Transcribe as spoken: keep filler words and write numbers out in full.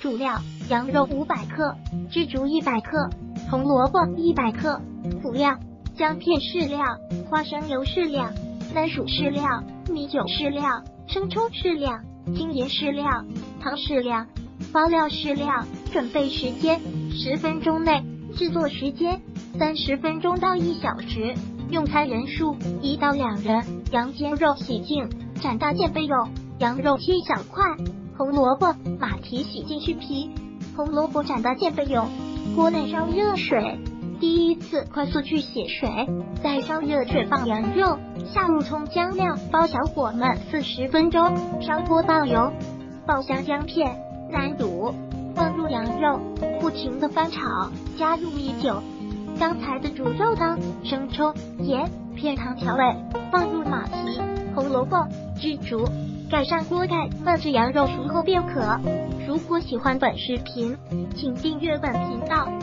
主料：羊肉五百克，枝竹一百克，红萝卜一百克。辅料：姜片适量，花生油适量，番薯适量，米酒适量，生抽适量，精盐适量，糖适量，包料适量。准备时间：十分钟内。制作时间：三十分钟到一小时。用餐人数：一到两人。羊肩肉洗净，蘸大件备用。羊肉切小块。红萝卜、马蹄洗净去皮，红萝卜蘸大件备用。锅内烧热水，第一次快速去血水，再烧热水放羊肉，下入葱姜料，包小火焖四十分钟。烧锅爆油，爆香姜片，南卤，放入羊肉，不停的翻炒，加入米酒，刚才的煮肉汤、生抽、盐、片糖调味，放入马蹄、红萝卜、枝竹，盖上锅盖，焖至羊肉熟后便可。如果喜欢本视频，请订阅本频道。